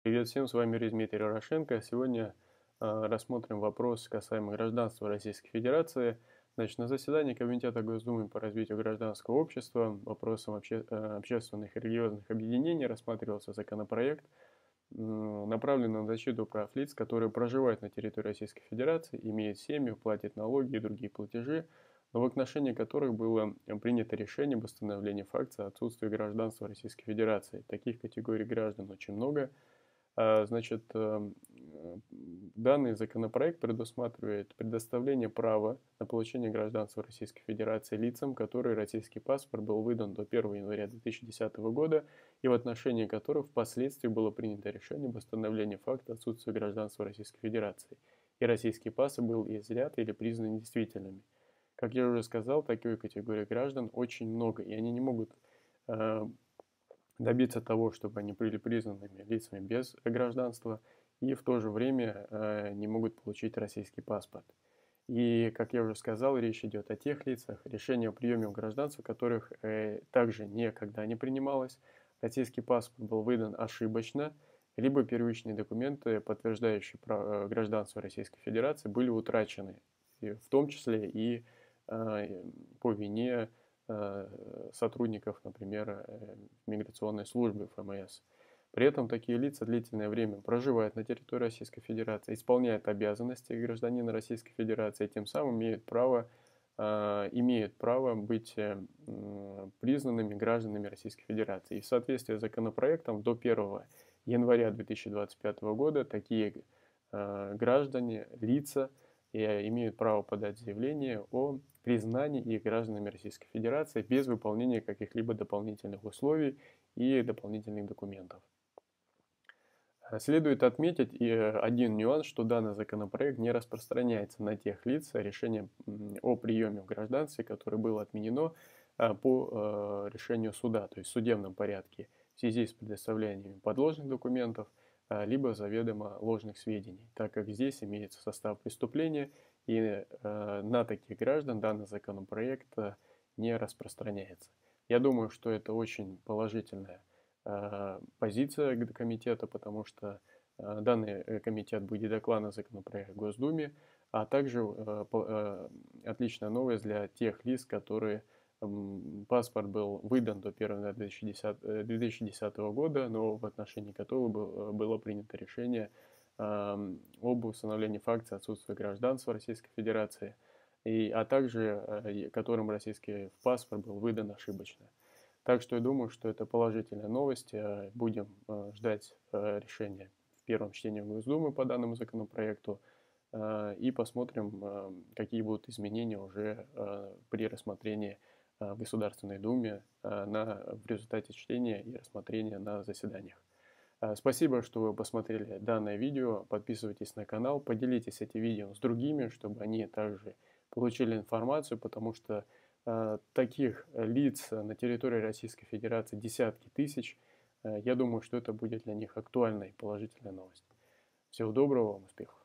Привет всем, с вами Дмитрий Дорошенко. Сегодня рассмотрим вопрос касаемо гражданства Российской Федерации. Значит, на заседании Комитета Госдумы по развитию гражданского общества вопросом общественных и религиозных объединений рассматривался законопроект, направленный на защиту прав лиц, которые проживают на территории Российской Федерации, имеют семью, платят налоги и другие платежи, но в отношении которых было принято решение об установлении факта отсутствия гражданства Российской Федерации. Таких категорий граждан очень много. Значит, данный законопроект предусматривает предоставление права на получение гражданства Российской Федерации лицам, которые российский паспорт был выдан до 1 января 2010 года и в отношении которых впоследствии было принято решение об установлении факта отсутствия гражданства Российской Федерации, и российский паспорт был изъят или признан недействительными. Как я уже сказал, такой категории граждан очень много, и они не могут добиться того, чтобы они были признанными лицами без гражданства и в то же время не могут получить российский паспорт. И, как я уже сказал, речь идет о тех лицах, решение о приеме в гражданство которых также никогда не принималось. Российский паспорт был выдан ошибочно, либо первичные документы, подтверждающие гражданство Российской Федерации, были утрачены, в том числе и по вине сотрудников, например, миграционной службы ФМС. При этом такие лица длительное время проживают на территории Российской Федерации, исполняют обязанности гражданина Российской Федерации, и тем самым имеют право быть признанными гражданами Российской Федерации. И в соответствии с законопроектом до 1 января 2025 года такие граждане, лица имеют право подать заявление о признании их гражданами Российской Федерации без выполнения каких-либо дополнительных условий и дополнительных документов. Следует отметить и один нюанс, что данный законопроект не распространяется на тех лиц, решение о приеме в гражданстве, которое было отменено по решению суда, то есть в судебном порядке, в связи с предоставлением подложных документов, либо заведомо ложных сведений, так как здесь имеется состав преступления, и на таких граждан данный законопроект не распространяется. Я думаю, что это очень положительная позиция комитета, потому что данный комитет будет докладывать законопроект в Госдуме, а также отличная новость для тех лиц, которые паспорт был выдан до 1 января 2010 года, но в отношении которого было принято решение об установлении факта отсутствия гражданства Российской Федерации, а также которым российский паспорт был выдан ошибочно. Так что я думаю, что это положительная новость. Будем ждать решения в первом чтении Госдумы по данному законопроекту и посмотрим, какие будут изменения уже при рассмотрении в Государственной Думе в результате чтения и рассмотрения на заседаниях. Спасибо, что вы посмотрели данное видео. Подписывайтесь на канал, поделитесь этим видео с другими, чтобы они также получили информацию, потому что таких лиц на территории Российской Федерации десятки тысяч. Я думаю, что это будет для них актуальной и положительной новостью. Всего доброго вам, успехов!